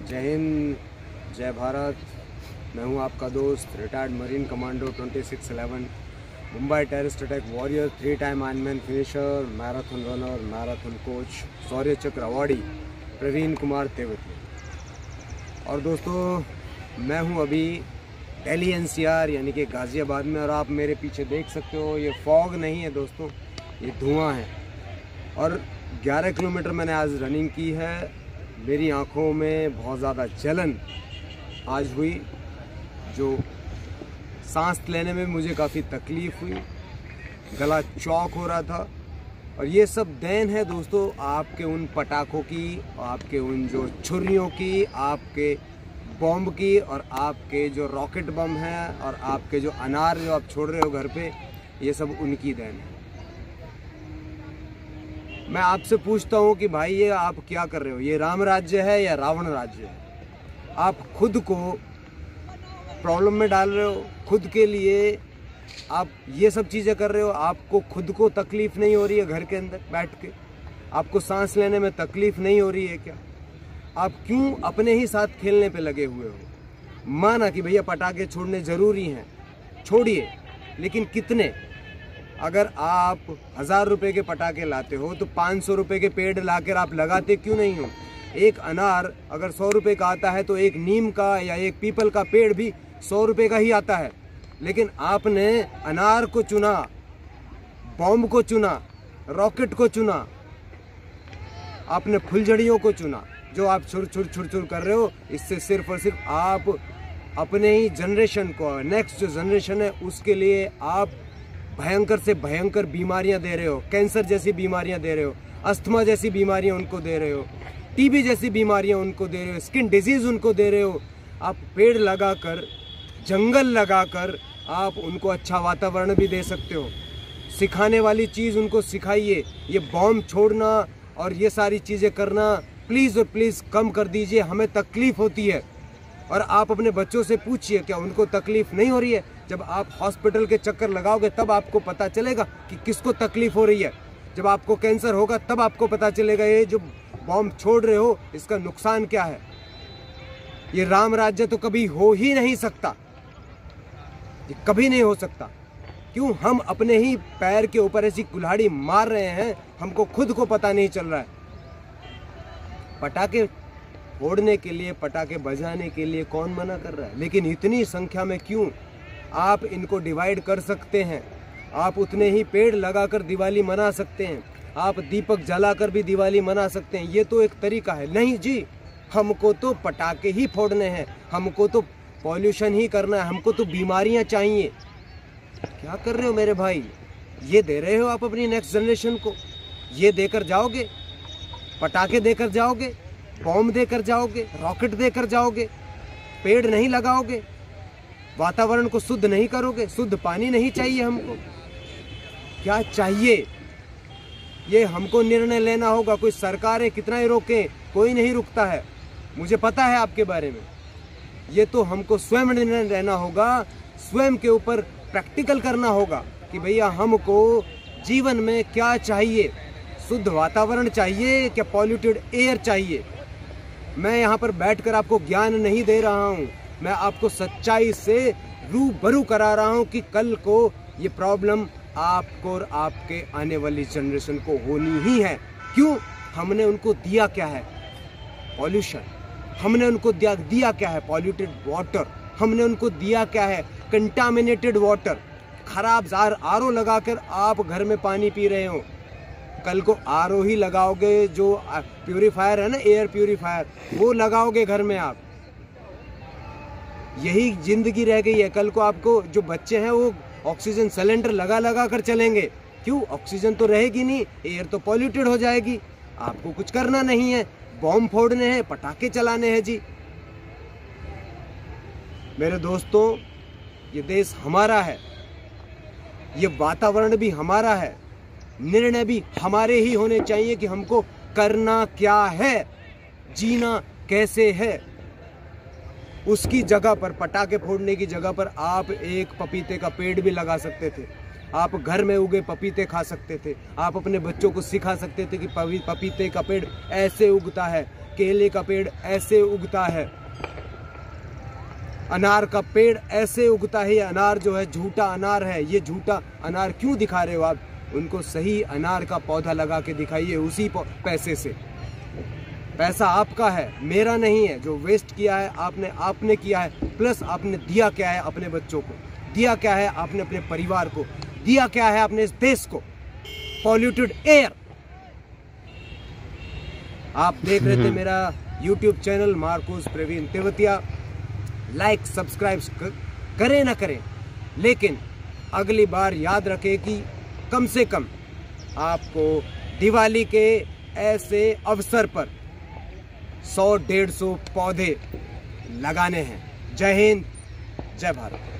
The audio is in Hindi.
जय हिंद, जय भारत। मैं हूं आपका दोस्त retired marine commando 2611, Mumbai terrorist attack warrior, 3 time Ironman finisher, marathon runner, marathon coach, Shaurya Chakra awardee Praveen Kumar Tewatia. और दोस्तों, मैं हूं अभी दिल्ली NCR यानी कि गाज़ियाबाद में, और आप मेरे पीछे देख सकते हो ये फॉग नहीं है दोस्तों, ये धुआं है। और 11 किलोमीटर मैंने आज रनिंग की है। मेरी आँखों में बहुत ज़्यादा जलन आज हुई, जो सांस लेने में मुझे काफ़ी तकलीफ़ हुई, गला चौक हो रहा था। और ये सब देन है दोस्तों आपके उन पटाखों की, आपके उन जो छुरियों की, आपके बॉम्ब की, और आपके जो रॉकेट बम हैं, और आपके जो अनार जो आप छोड़ रहे हो घर पे, ये सब उनकी देन है। मैं आपसे पूछता हूँ कि भाई ये आप क्या कर रहे हो? ये राम राज्य है या रावण राज्य है? आप खुद को प्रॉब्लम में डाल रहे हो, खुद के लिए आप ये सब चीज़ें कर रहे हो। आपको खुद को तकलीफ़ नहीं हो रही है घर के अंदर बैठ के? आपको सांस लेने में तकलीफ़ नहीं हो रही है क्या? आप क्यों अपने ही साथ खेलने पे लगे हुए हो? माना कि भैया पटाखे छोड़ने ज़रूरी हैं, छोड़िए, लेकिन कितने? अगर आप 1000 रुपये के पटाखे लाते हो तो 500 रुपये के पेड़ लाकर आप लगाते क्यों नहीं हो? एक अनार अगर 100 रुपये का आता है तो एक नीम का या एक पीपल का पेड़ भी 100 रुपये का ही आता है। लेकिन आपने अनार को चुना, बॉम्ब को चुना, रॉकेट को चुना, आपने फुलझड़ियों को चुना। जो आप छुर कर रहे हो, इससे सिर्फ और सिर्फ आप अपने ही जनरेशन को, नेक्स्ट जो जनरेशन है उसके लिए आप भयंकर से भयंकर बीमारियां दे रहे हो। कैंसर जैसी बीमारियां दे रहे हो, अस्थमा जैसी बीमारियां उनको दे रहे हो, टीबी जैसी बीमारियां उनको दे रहे हो, स्किन डिजीज उनको दे रहे हो। आप पेड़ लगाकर, जंगल लगाकर आप उनको अच्छा वातावरण भी दे सकते हो। सिखाने वाली चीज़ उनको सिखाइए। ये बॉम्ब छोड़ना और ये सारी चीज़ें करना प्लीज़ और प्लीज़ कम कर दीजिए। हमें तकलीफ़ होती है। और आप अपने बच्चों से पूछिए, क्या उनको तकलीफ़ नहीं हो रही है? जब आप हॉस्पिटल के चक्कर लगाओगे तब आपको पता चलेगा कि किसको तकलीफ़ हो रही है। जब आपको कैंसर होगा तब आपको पता चलेगा ये जो बॉम्ब छोड़ रहे हो इसका नुकसान क्या है। ये राम राज्य तो कभी हो ही नहीं सकता, ये कभी नहीं हो सकता। क्यों हम अपने ही पैर के ऊपर ऐसी कुल्हाड़ी मार रहे हैं, हमको खुद को पता नहीं चल रहा है। पटाखे फोड़ने के लिए, पटाखे बजाने के लिए कौन मना कर रहा है? लेकिन इतनी संख्या में क्यों? आप इनको डिवाइड कर सकते हैं। आप उतने ही पेड़ लगाकर दिवाली मना सकते हैं, आप दीपक जलाकर भी दिवाली मना सकते हैं। ये तो एक तरीका है। नहीं जी, हमको तो पटाखे ही फोड़ने हैं, हमको तो पॉल्यूशन ही करना है, हमको तो बीमारियां चाहिए। क्या कर रहे हो मेरे भाई? ये दे रहे हो आप अपनी नेक्स्ट जनरेशन को? ये देकर जाओगे? पटाखे देकर जाओगे, बॉम्ब देकर जाओगे, रॉकेट देकर जाओगे, पेड़ नहीं लगाओगे, वातावरण को शुद्ध नहीं करोगे, शुद्ध पानी नहीं चाहिए हमको? क्या चाहिए? ये हमको निर्णय लेना होगा। कोई सरकारें कितना ही रोकें, कोई नहीं रुकता है। मुझे पता है आपके बारे में। ये तो हमको स्वयं निर्णय लेना होगा, स्वयं के ऊपर प्रैक्टिकल करना होगा कि भैया हमको जीवन में क्या चाहिए। शुद्ध वातावरण चाहिए क्या पॉल्यूटेड एयर चाहिए? मैं यहाँ पर बैठकर आपको ज्ञान नहीं दे रहा हूँ, मैं आपको सच्चाई से रूबरू करा रहा हूँ कि कल को ये प्रॉब्लम आपको और आपके आने वाली जनरेशन को होनी ही है। क्यों? हमने उनको दिया क्या है? पॉल्यूशन। हमने उनको दिया क्या है? Polluted water. हमने उनको दिया क्या है? Contaminated water. खराब आरओ लगाकर आप घर में पानी पी रहे हो। कल को आरओ ही लगाओगे, जो प्यूरीफायर है ना, एयर प्यूरीफायर, वो लगाओगे घर में आप। यही जिंदगी रह गई है। कल को आपको जो बच्चे हैं वो ऑक्सीजन सिलेंडर लगा कर चलेंगे। क्यों? ऑक्सीजन तो रहेगी नहीं, एयर तो पॉल्यूटेड हो जाएगी। आपको कुछ करना नहीं है, बॉम्ब फोड़ने हैं, पटाखे चलाने हैं जी। मेरे दोस्तों, ये देश हमारा है, ये वातावरण भी हमारा है, निर्णय भी हमारे ही होने चाहिए कि हमको करना क्या है, जीना कैसे है। उसकी जगह पर, पटाखे फोड़ने की जगह पर आप एक पपीते का पेड़ भी लगा सकते थे। आप घर में उगे पपीते खा सकते थे। आप अपने बच्चों को सिखा सकते थे कि पपीते का पेड़ ऐसे उगता है, केले का पेड़ ऐसे उगता है, अनार का पेड़ ऐसे उगता है। ये अनार जो है झूठा अनार है। ये झूठा अनार क्यों दिखा रहे हो आप? उनको सही अनार का पौधा लगा के दिखाइए उसी पैसे से। पैसा आपका है, मेरा नहीं है। जो वेस्ट किया है आपने किया है, प्लस आपने दिया क्या है अपने बच्चों को, दिया क्या है आपने अपने परिवार को, दिया क्या है अपने इस देश को। Polluted air. आप देख रहे थे मेरा YouTube channel Marcos Praveen Tewatia. Like subscribe करें ना करें, लेकिन अगली बार याद रखें कि कम से कम आपको दिवाली के ऐसे अवसर पर 100-150 पौधे लगाने हैं। जय हिंद, जय भारत।